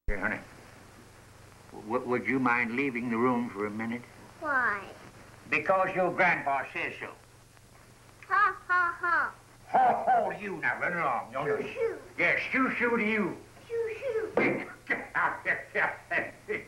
Here, honey. Would you mind leaving the room for a minute? Why? Because your grandpa says so. Ha, ha, ha. Ho, ho to you now. Run along. Shoo, shoo. Yes, shoo, shoo to you. Shoo, shoo. Get out there.